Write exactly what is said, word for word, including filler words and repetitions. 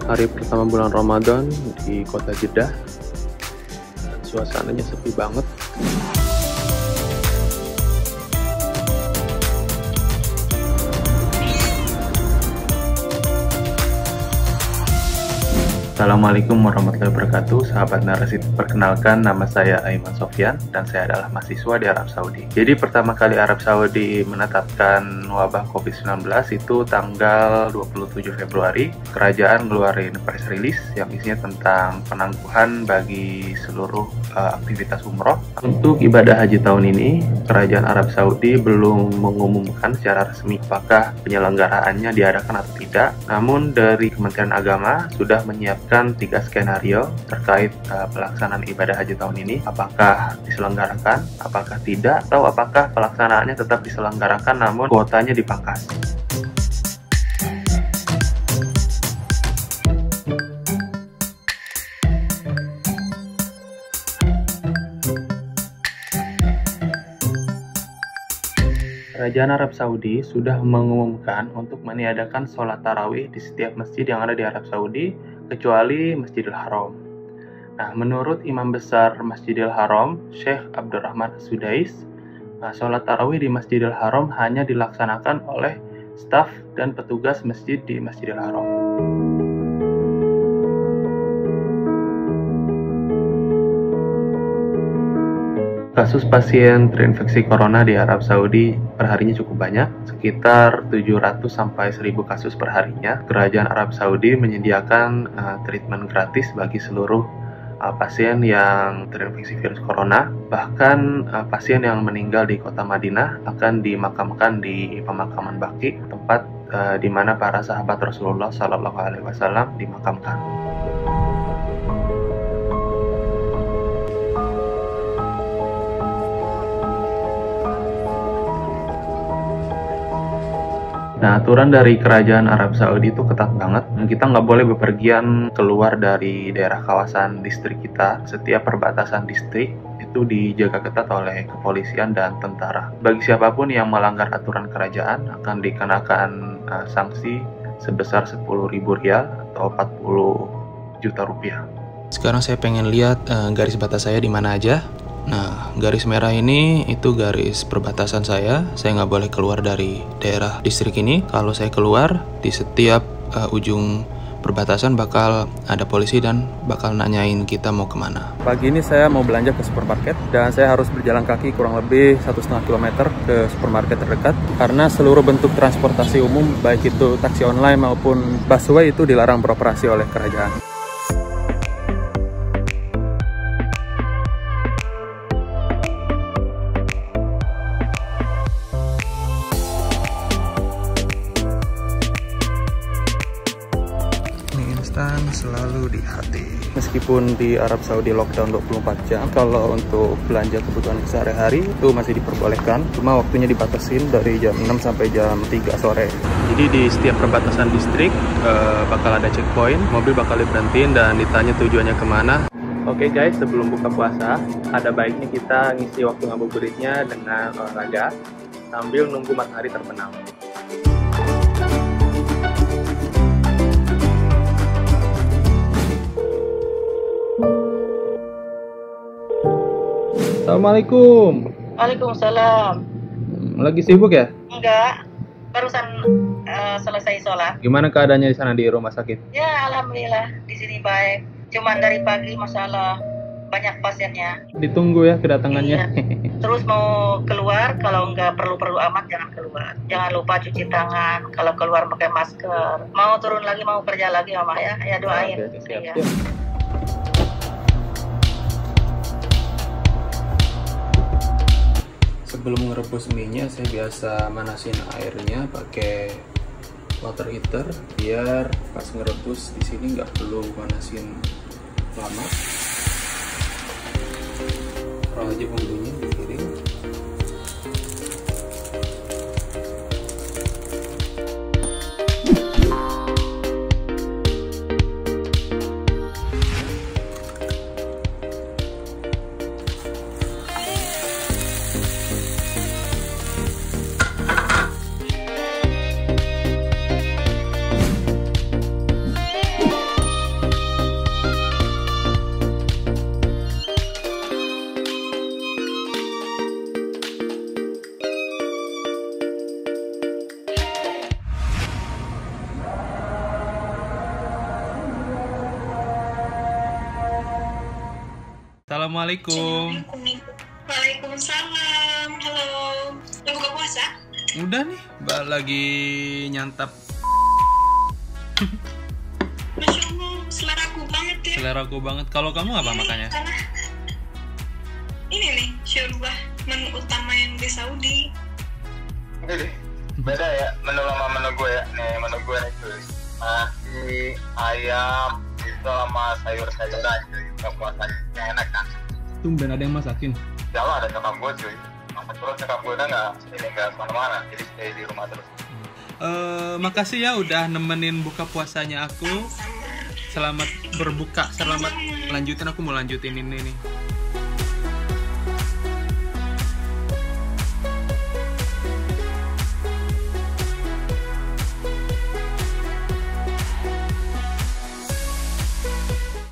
hari pertama bulan Ramadan di kota Jeddah. Suasananya sepi banget. Assalamualaikum warahmatullahi wabarakatuh, sahabat narasi. Perkenalkan, nama saya Aiman Sofyan dan saya adalah mahasiswa di Arab Saudi. Jadi pertama kali Arab Saudi menetapkan wabah covid sembilan belas itu tanggal dua puluh tujuh Februari. Kerajaan ngeluarin press release yang isinya tentang penangguhan bagi seluruh uh, aktivitas umroh. Untuk ibadah haji tahun ini, kerajaan Arab Saudi belum mengumumkan secara resmi apakah penyelenggaraannya diadakan atau tidak. Namun dari Kementerian Agama sudah menyiapkan tiga skenario terkait uh, pelaksanaan ibadah haji tahun ini, apakah diselenggarakan, apakah tidak, atau apakah pelaksanaannya tetap diselenggarakan namun kuotanya dipangkas. Kerajaan Arab Saudi sudah mengumumkan untuk meniadakan sholat tarawih di setiap masjid yang ada di Arab Saudi, kecuali Masjidil Haram. Nah, menurut Imam Besar Masjidil Haram, Syekh Abdurrahman As-Sudais, nah, sholat tarawih di Masjidil Haram hanya dilaksanakan oleh staf dan petugas masjid di Masjidil Haram. Kasus pasien terinfeksi corona di Arab Saudi perharinya cukup banyak, sekitar tujuh ratus sampai seribu kasus perharinya. Kerajaan Arab Saudi menyediakan uh, treatment gratis bagi seluruh uh, pasien yang terinfeksi virus corona. Bahkan uh, pasien yang meninggal di kota Madinah akan dimakamkan di pemakaman Baqi, tempat uh, di mana para sahabat Rasulullah Shallallahu Alaihi Wasallam dimakamkan. Nah, aturan dari kerajaan Arab Saudi itu ketat banget. Kita nggak boleh bepergian keluar dari daerah kawasan distrik kita. Setiap perbatasan distrik itu dijaga ketat oleh kepolisian dan tentara. Bagi siapapun yang melanggar aturan kerajaan akan dikenakan uh, sanksi sebesar sepuluh ribu rial atau empat puluh juta rupiah. Sekarang saya pengen lihat uh, garis batas saya di mana aja. Nah, garis merah ini itu garis perbatasan saya. Saya nggak boleh keluar dari daerah distrik ini. Kalau saya keluar, di setiap uh, ujung perbatasan bakal ada polisi dan bakal nanyain kita mau kemana. Pagi ini saya mau belanja ke supermarket dan saya harus berjalan kaki kurang lebih satu setengah kilometer ke supermarket terdekat karena seluruh bentuk transportasi umum, baik itu taksi online maupun busway, itu dilarang beroperasi oleh kerajaan. Selalu di hati. Meskipun di Arab Saudi lockdown dua puluh empat jam, kalau untuk belanja kebutuhan sehari-hari itu masih diperbolehkan, cuma waktunya dibatasin dari jam enam sampai jam tiga sore. Jadi di setiap perbatasan distrik uh, bakal ada checkpoint, mobil bakal diberhentiin dan ditanya tujuannya kemana. Oke okay guys, sebelum buka puasa, ada baiknya kita ngisi waktu ngabuburitnya dengan olahraga sambil nunggu matahari terbenam. Assalamualaikum. Waalaikumsalam. Lagi sibuk ya? Enggak, barusan uh, selesai sholat. Gimana keadaannya di sana di rumah sakit? Ya, alhamdulillah di sini baik. Cuman dari pagi masalah banyak pasiennya. Ditunggu ya kedatangannya. Iya. Terus mau keluar, kalau nggak perlu-perlu amat jangan keluar. Jangan lupa cuci tangan. Kalau keluar pakai masker. Mau turun lagi, mau kerja lagi Mama ya. Ya doain. Oke, siap, ya. siap. Sebelum merebus mie-nya, saya biasa manasin airnya pakai water heater biar pas ngerebus di sini nggak perlu manasin lama. Taruh aja bumbunya di piring. Assalamualaikum. Waalaikumsalam. Halo. Udah buka puasa? Udah nih, Mbak lagi nyantap. Masya Allah, seleraku banget ya. Seleraku banget. Kalau kamu apa Ini makannya? karena ini nih, syurbah menu utama yang di Saudi. Ini beda ya menu sama menu gue ya. Nih menu gue nih cuy. Nasi, ayam, itu sama sayur-sayuran cuy. Buka puasanya enak kan? Tumben ada yang masakin. Ya Allah ada nyokap gue cuy. Masa terus nyokap gue udah nggak ini nggak kemana-mana. Jadi stay di rumah terus. Eh, makasih ya udah nemenin buka puasanya aku. Sama. Selamat berbuka, selamat lanjutin, aku mau lanjutin ini nih.